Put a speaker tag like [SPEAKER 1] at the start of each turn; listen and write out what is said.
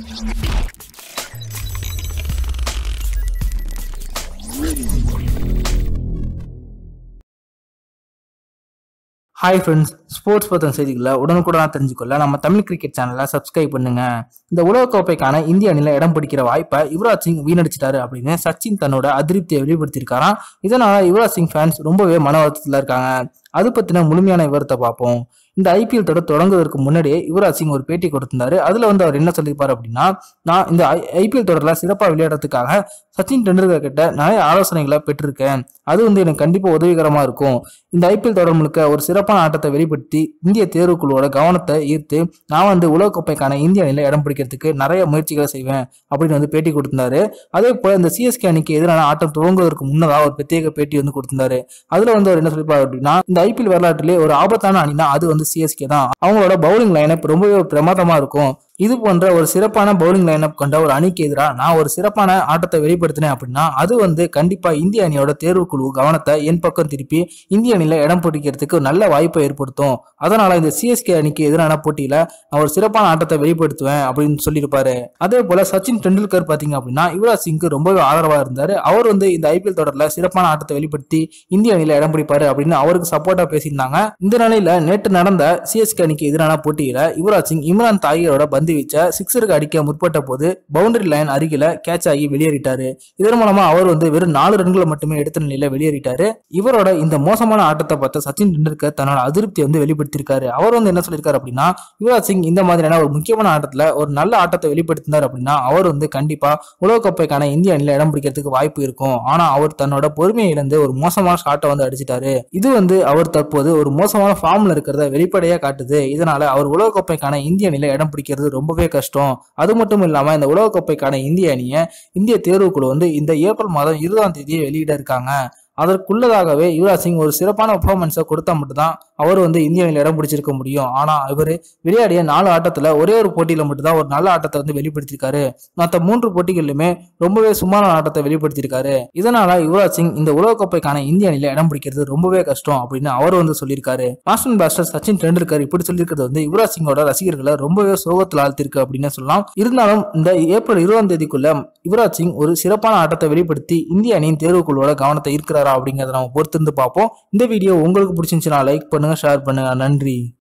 [SPEAKER 1] Hi friends, sports பற்றின செய்திகளை உடனுக்குடன் தெரிஞ்சுக்கொள்ள நம்ம தமிழ் கிரிக்கெட் சேனலை சப்ஸ்கிரைப் பண்ணுங்க. இந்த உலகக்கோப்பைக்கான இந்திய அணியில இடம் பிடிக்கிற வாய்ப்பை யுவராஜ் சிங் வீணடிச்சிட்டாரு அப்படின்னு சச்சின் தன்னோட அதிருப்தியை வெளிப்படுத்தியிருக்காராம். இதனால யுவராஜ் சிங் ஃபேன்ஸ் ரொம்பவே மன வருத்தத்தில் இருக்காங்க. அது பத்தின முழுமையான விவரத்தை பார்ப்போம். இந்த ஐபிஎல் தொடர் தொடங்குவதற்கு முன்னாடியே யுவராஜ் சிங் ஒரு பேட்டி கொடுத்திருந்தாரு. அதுல அவர் என்ன சொல்லியிருப்பாரு அப்படின்னா, நான் இந்த ஐபிஎல் தொடர்ல சிறப்பா விளையாடுறதுக்காக சச்சின் டெண்டுல்கர் கிட்ட நிறைய ஆலோசனைகளை பெற்றிருக்கேன். அது எனக்கு கண்டிப்பா உதவிகரமா இருக்கும். இந்த ஐபிஎல் தொடர் முழுக்க ஒரு சிறப்பான ஆட்டத்தை வெளிப்படுத்தி இந்திய தேர்வுக்குழுவோட கவனத்தை ஈர்த்து நான் உலகக்கோப்பைக்கான இந்திய அணியில இடம் பிடிக்கிறதுக்கு நிறைய முயற்சிகளை செய்வேன் அப்படின்னு பேட்டி கொடுத்திருந்தாரு. அதே போல இந்த சிஎஸ்கே அணிக்கு எதிரான ஆட்டம் துவங்குவதற்கு முன்னதாக ஒரு பிரத்யேக பேட்டி கொடுத்திருந்தாரு. அதுல அவர் என்ன சொல்லியிருப்பாரு அப்படின்னா, இந்த ஐபிஎல் வரலாற்றிலே ஒரு ஆபத்தான அணினா அது சிஎஸ்கே தான். அவங்களோட பவுலிங் லைனப் ரொம்பவே பிரமாதமா இருக்கும். இது போன்ற ஒரு சிறப்பான பவுலிங் லைனப் கொண்ட ஒரு அணிக்கு எதிராக நான் ஒரு சிறப்பான ஆட்டத்தை வெளிப்படுத்தினேன் அப்படின்னா அது கண்டிப்பா இந்திய அணியோட தேர்வுக்குழு கவனத்தை என் பக்கம் திருப்பி இந்திய அணியில இடம் பிடிக்கிறதுக்கு நல்ல வாய்ப்பை ஏற்படுத்தும். அதனால இந்த சிஎஸ்கே அணிக்கு எதிரான போட்டியில நான் ஒரு சிறப்பான ஆட்டத்தை வெளிப்படுத்துவேன் அப்படின்னு சொல்லியிருப்பாரு. அதே போல சச்சின் டெண்டுல்கர் பாத்தீங்க அப்படின்னா யுவராஜ் சிங்க்கு ரொம்பவே ஆதரவா இருந்தாரு. அவர் இந்த ஐபிஎல் தொடர்ல சிறப்பான ஆட்டத்தை வெளிப்படுத்தி இந்திய அணியில இடம் பிடிப்பாரு அப்படின்னு அவருக்கு சப்போர்ட்டா பேசியிருந்தாங்க. இந்த நிலையில நேற்று நடந்த சிஎஸ்கே அணிக்கு எதிரான போட்டியில யுவராஜ் சிங் இம்ரான் தாகிரோட பந்து வீச்ச சிக்ஸருக்கு அடிக்க முற்பட்ட போது பவுண்டரி லைன் அருகில கேட்ச் ஆகி வெளியேறிட்டாரு. இதன் மூலமா அவர் வெறும் 4 ரன்களை மட்டுமே எடுத்த நிலையில வெளியேறிட்டாரு. இவரோட இந்த மோசமான ஆட்டத்தை பார்த்த சச்சின் டெண்டுல்கர் தன்னோட அதிருப்தியை வெளிப்படுத்திருக்காரு. அவர் என்ன சொல்லியிருக்காரு அப்படின்னா, யுவராஜ் சிங் இந்த மாதிரியான ஒரு முக்கியமான ஆட்டத்துல ஒரு நல்ல ஆட்டத்தை வெளிப்படுத்தினார் அப்படின்னா அவர் கண்டிப்பா உலகக்கோப்பைக்கான இந்திய அணியில இடம் பிடிக்கிறதுக்கு வாய்ப்பு இருக்கும். ஆனா அவர் தன்னோட பொறுமையை இழந்து ஒரு மோசமான ஷாட்டை அடிச்சிட்டாரு. இது அவர் தற்போது ஒரு மோசமான ஃபார்ம்ல இருக்கிறத வெளிப்படையா காட்டுது. இதனால அவர் உலகக்கோப்பைக்கான இந்திய அணியில இடம் பிடிக்கிறது ரொம்பவே கஷ்டம். அது மட்டும் இல்லாம இந்த உலகக்கோப்பைக்கான இந்திய அணியை இந்திய தேர்வுக்குழு இந்த ஏப்ரல் மாதம் 20ஆம் தேதியை வெளியிட இருக்காங்க. அதற்குள்ளதாகவே யுவராஜ் சிங் ஒரு சிறப்பான பெர்ஃபார்மன்ஸை கொடுத்தா மட்டும்தான் அவர் இந்திய அணியில் இடம் பிடிச்சிருக்க முடியும். ஆனா இவர் விளையாடிய 4 ஆட்டத்துல ஒரே ஒரு போட்டியில மட்டும்தான் ஒரு நல்ல ஆட்டத்தை வெளிப்படுத்திருக்காரு. மற்ற 3 போட்டிகளிலுமே ரொம்பவே சுமாரான ஆட்டத்தை வெளிப்படுத்திருக்காரு. இதனால யுவராஜ் சிங் இந்த உலகக்கோப்பைக்கான இந்திய அணியில இடம் பிடிக்கிறது ரொம்பவே கஷ்டம் அப்படின்னு அவர் சொல்லியிருக்காரு. மாஸ்டர் பிளாஸ்டர் சச்சின் டெண்டுல்கர் இப்படி சொல்லியிருக்கிறது யுவராஜ் சிங்கோட ரசிகர்களை ரொம்பவே சோகத்தில் ஆழ்த்திருக்கு அப்படின்னு சொல்லலாம். இருந்தாலும் இந்த ஏப்ரல் 20ஆம் தேதிக்குள்ள யுவராஜ் சிங் ஒரு சிறப்பான ஆட்டத்தை வெளிப்படுத்தி இந்திய அணியின் தேர்வுக்குழுவோட கவனத்தை ஈர்க்கிறாரா அப்படிங்கறத நம்ம பொறுத்திருந்து பார்ப்போம். இந்த வீடியோ உங்களுக்கு பிடிச்சிருந்துச்சுன்னா லைக் பண்ணுங்க, ஷேர் பண்ணுங்க. நன்றி.